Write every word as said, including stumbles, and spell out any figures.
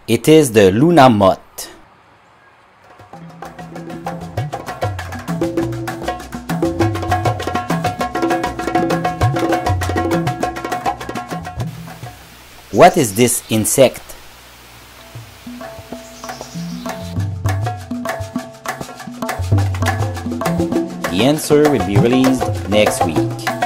It is the Luna moth. What is this insect? The answer will be released next week.